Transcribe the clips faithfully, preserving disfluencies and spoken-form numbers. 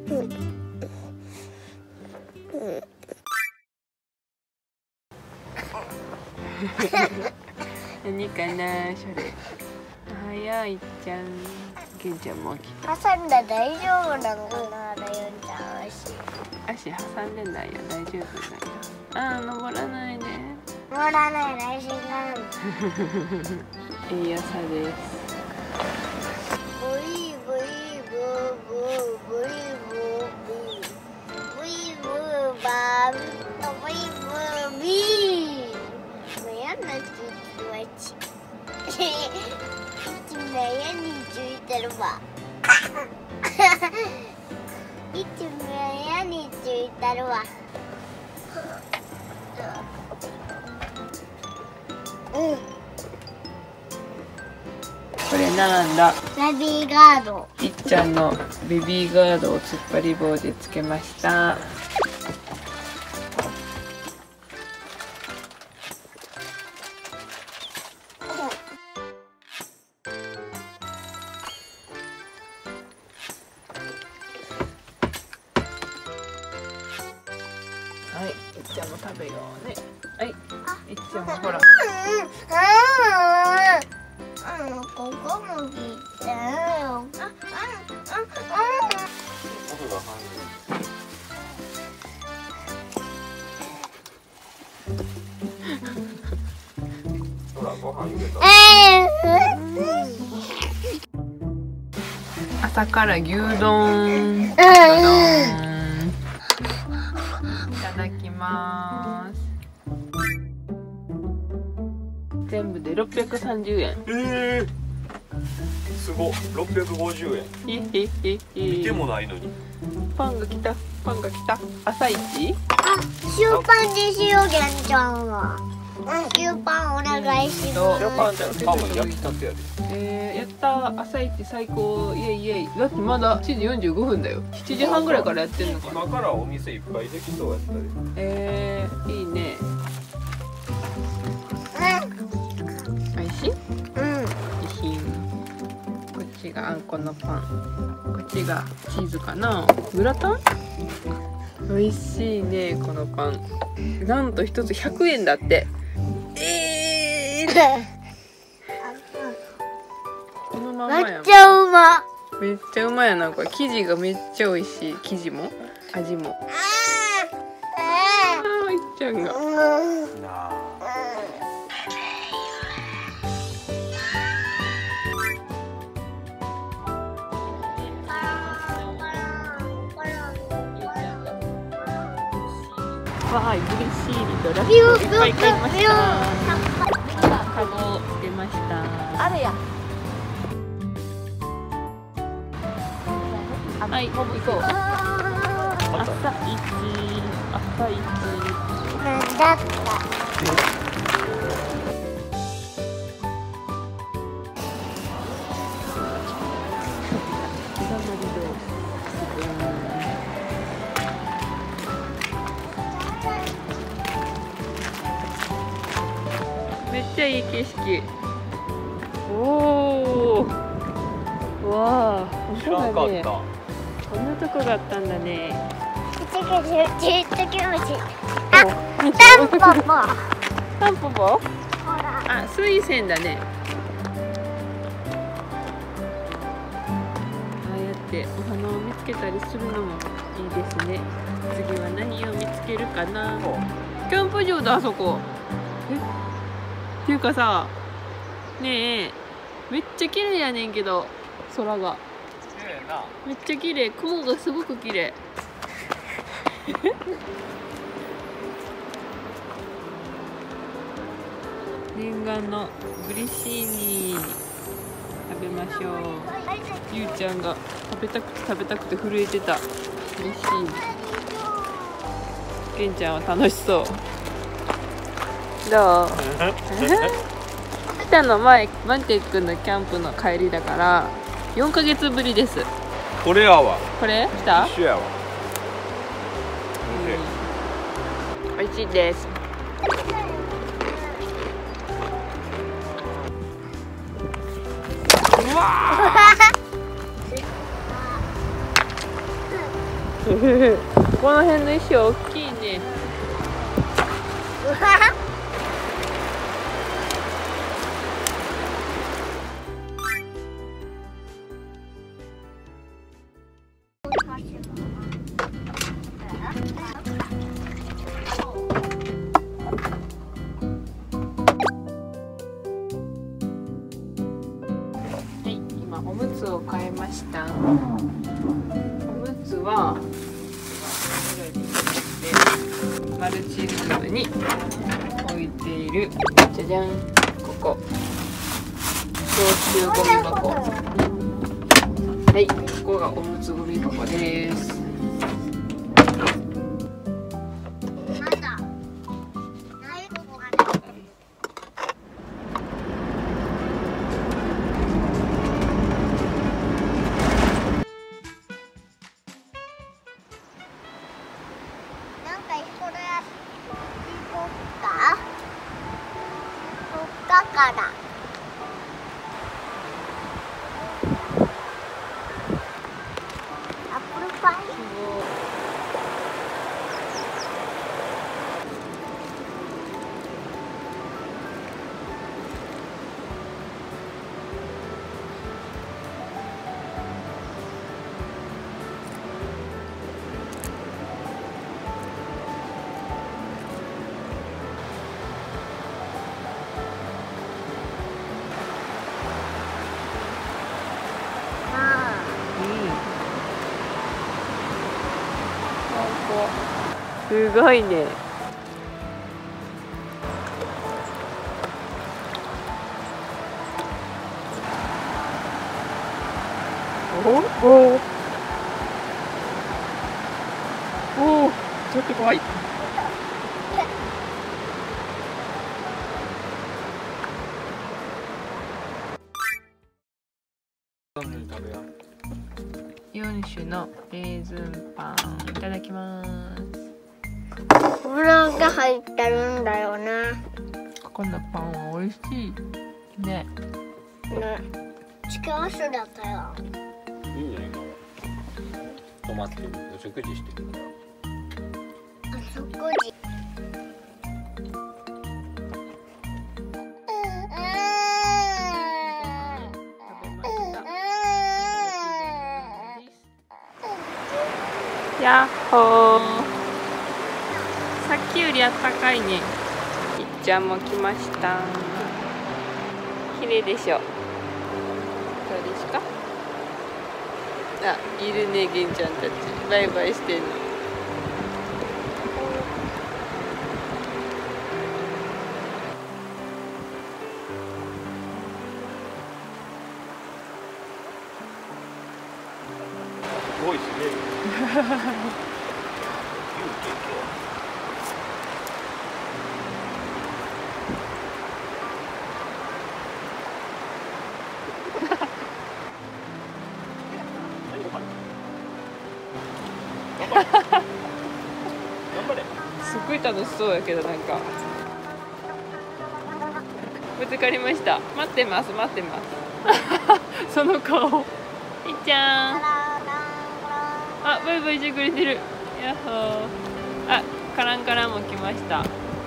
何かなそれ。早いっちゃん。けんちゃんも起きた。 挟んだ大丈夫なのかな、ライオンちゃん足。 足挟んでないよ、大丈夫だよ。ああ、登らないで。 登らない来週がある。 いい朝です。 ブイブイブーブーブイブービーブイブーバーブイブービー。もうやんなきゃいけない。いつも家についてるわ。いつも家についてるわ。うん。 これなんだ。 ベビーガード。 いっちゃんのベビーガードを突っ張り棒でつけました。はい、いっちゃんも食べようね。はい、いっちゃんもほら。 うん、ここも切ってよ。あ、うん、うん、うん。 ほら、ご飯茹でた。 朝から牛丼。牛丼。いただきます。全部でろっぴゃくさんじゅうえん。 ええー、すごっ、ろっぴゃくごじゅうえん。 へへへへ。 見てもないのに。 パンが来た、パンが来た。朝一。 あ、塩パンにしよう、げんちゃんは。うん、塩パンお願いします。 塩パンじゃん、 パンも焼きたてやで。 えー、やったー、朝一最高、イエイイエイ。だってまだしちじよんじゅうごふんだよ。しちじはんぐらいからやってんのかな。 今からお店いっぱいできそうやったで。 えー、いいね。おいしい？ うん。 いい。こっちがあんこのパン。こっちがチーズかな。グラタン？美味しいね、このパン。なんと一つひゃくえんだって。えー、このままやもん。 めっちゃうま。 めっちゃうまいやな、これ。生地がめっちゃ美味しい。生地も味も。あー、いっちゃんが。 なあ。 わーい、嬉しいリとラッキーをいっぱい買いました。カゴ出ました。 あるや。 はい、行こう。朝一、朝一。 なんだった。 めっちゃいい景色。おお。わあ。 知らんかった。 こんなとこがあったんだね。 ちょっと気持ち。あ、タンポポ。 タンポポ？ ほら。 あ、水仙だね。ああやってお花を見つけたりするのもいいですね。次は何を見つけるかな。キャンプ場だ、あそこ。え？っていうかさ、ねえ、めっちゃ綺麗やねんけど、空が。めっちゃ綺麗、雲がすごく綺麗。念願のグリシーニ食べましょう。ゆうちゃんが食べたくて食べたくて震えてたグリシーニ。けんちゃんは楽しそう。どう？来たの前、マンテックのキャンプの帰りだからよんかげつぶりです。 これやわ。 これ来た？ 一緒やわ。 美味しいです。うわーこの辺の石は大きいね。はい、今おむつを変えました。おむつはマルチルームに置いている、じゃじゃん、ここ消臭ゴミ箱。はい、ここがおむつゴミ箱です。 からアップルパイ。 すごいね。おおおお、ちょっと怖い。よん種のレーズンパンいただきます。 油が入ってるんだよな。 こんなパンは美味しいね。 ね、近しだったよ。 いいね、今は。止まってお食事してるから。 お食事。 やっほー。さっきよりあったかいね。いっちゃんも来ました。綺麗でしょ。どうですか？あ、いるね、げんちゃんたち。バイバイしてんの。 すごいしね。 すごい楽しそうやけど、なんかぶつかりました。待ってます、待ってますその顔。いっちゃん、あ、バイバイしてくれてる。やっほー。あ、カランカランも来ました。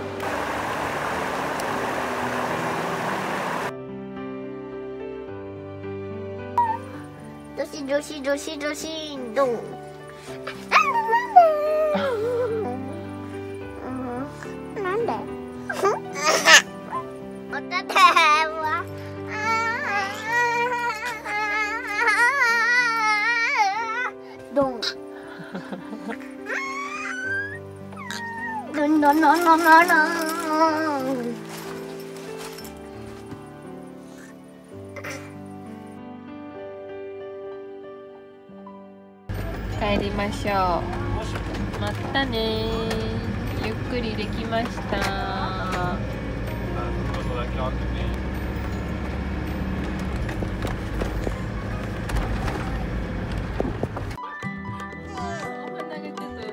どしどしどしどしどん。なんで？おたては。どん。どんどんどんどんどんどん。 帰りましょう。またね。ゆっくりできました。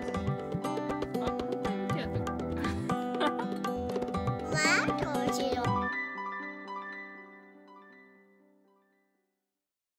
どうしよう。